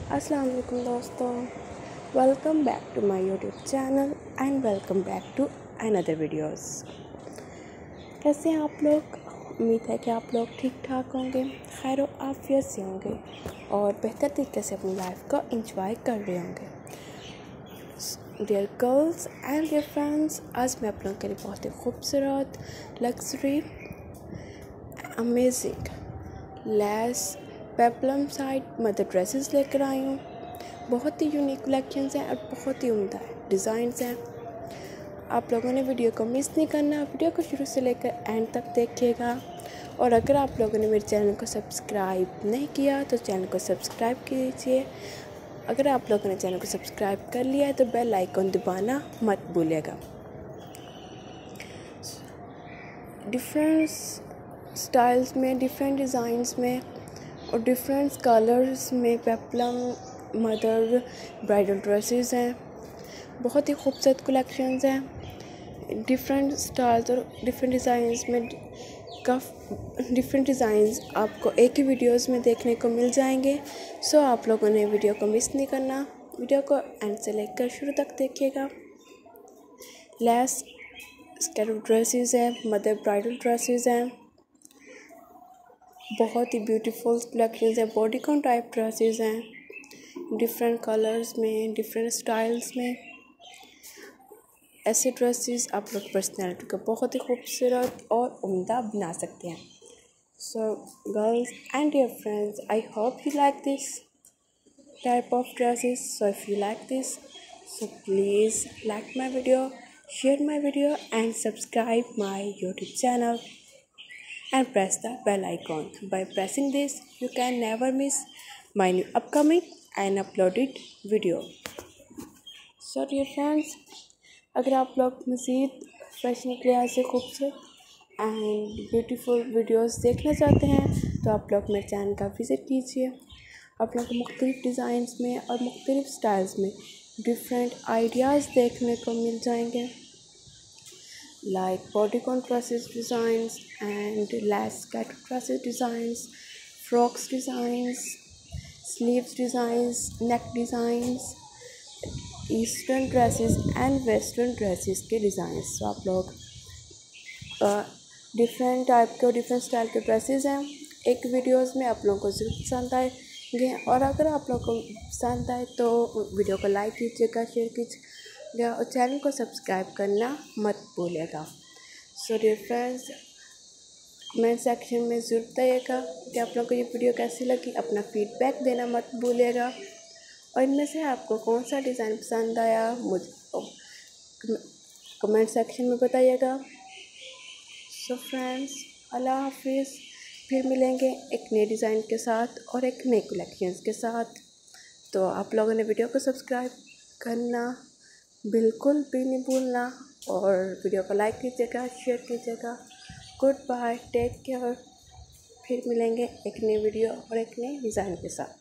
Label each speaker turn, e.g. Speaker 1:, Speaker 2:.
Speaker 1: अस्सलाम वालेकुम दोस्तों, welcome back to my YouTube channel and welcome back to another videos. कैसे हैं आप लोग? उम्मीद है कि आप लोग ठीक ठाक होंगे, खैर आफियत से होंगे और बेहतर तरीके से अपनी लाइफ को एंजॉय कर रहे होंगे। Dear girls and dear friends, आज मैं आप लोगों के लिए बहुत ही खूबसूरत luxury amazing lace peplum side mother dresses लेकर आई हूँ। बहुत ही यूनिक कलेक्शंस हैं और बहुत ही उम्दा डिज़ाइंस हैं। आप लोगों ने वीडियो को मिस नहीं करना, वीडियो को शुरू से लेकर एंड तक देखिएगा। और अगर आप लोगों ने मेरे चैनल को सब्सक्राइब नहीं किया तो चैनल को सब्सक्राइब कीजिए। अगर आप लोगों ने चैनल को सब्सक्राइब कर लिया है तो बेल आइकन दबाना मत भूलिएगा। डिफरेंट स्टाइल्स में, डिफरेंट डिज़ाइंस में और डिफरेंट कलर्स में पेप्लम मदर ब्राइडल ड्रेसेस हैं। बहुत ही खूबसूरत कलेक्शंस हैं। डिफरेंट स्टाइल्स और डिफरेंट डिज़ाइंस में डिफरेंट डिज़ाइंस आपको एक ही वीडियोस में देखने को मिल जाएंगे। सो आप लोगों ने वीडियो को मिस नहीं करना, वीडियो को एंड से लेकर शुरू तक देखिएगा। लेस स्कर्ट ड्रेसेस हैं, मदर ब्राइडल ड्रेसेस हैं, बहुत ही ब्यूटीफुल कलेक्शंस है। बॉडीकॉन टाइप ड्रेसेस हैं, डिफरेंट कलर्स में, डिफरेंट स्टाइल्स में। ऐसे ड्रेसेस आप लोग पर्सनैलिटी को बहुत ही खूबसूरत और उम्दा बना सकते हैं। So girls and dear friends, I hope you like this type of dresses. So if you like this, so please like my video, share my video and subscribe my YouTube channel and press the bell icon. By pressing this, you can never miss my new upcoming and uploaded video. So dear friends, अगर आप लोग मज़ीद fashion के लिहाज से खूबसूरत and beautiful videos देखना चाहते हैं तो आप लोग मेरे चैनल का विज़िट कीजिए। आप लोग को मुख्तलिफ़ डिज़ाइंस में और मुख्तलिफ़ स्टाइल्स में डिफरेंट आइडियाज़ देखने को मिल जाएंगे, like bodycon dresses designs and lace cut dresses designs, frocks designs, sleeves designs, neck designs, eastern dresses and western dresses के डिज़ाइंस। तो आप लोग डिफरेंट टाइप के और डिफरेंट स्टाइल के ड्रेसेस हैं एक वीडियोस में, आप लोगों को ज़रूर पसंद आएंगे। और अगर आप लोगों को पसंद आए तो वीडियो को लाइक कीजिएगा, शेयर कीजिएगा और चैनल को सब्सक्राइब करना मत भूलिएगा। So dear friends, comment section में ज़रूर बताइएगा कि आप लोगों को ये वीडियो कैसी लगी। अपना फीडबैक देना मत भूलिएगा और इनमें से आपको कौन सा डिज़ाइन पसंद आया मुझे कमेंट सेक्शन में बताइएगा। सो फ्रेंड्स, अल्लाह हाफिज़। फिर मिलेंगे एक नए डिज़ाइन के साथ और एक नए कलेक्शंस के साथ। तो आप लोगों ने वीडियो को सब्सक्राइब करना बिल्कुल भी नहीं भूलना और वीडियो को लाइक कीजिएगा, शेयर कीजिएगा। Good bye, take care. फिर मिलेंगे एक नई वीडियो और एक नए डिज़ाइन के साथ।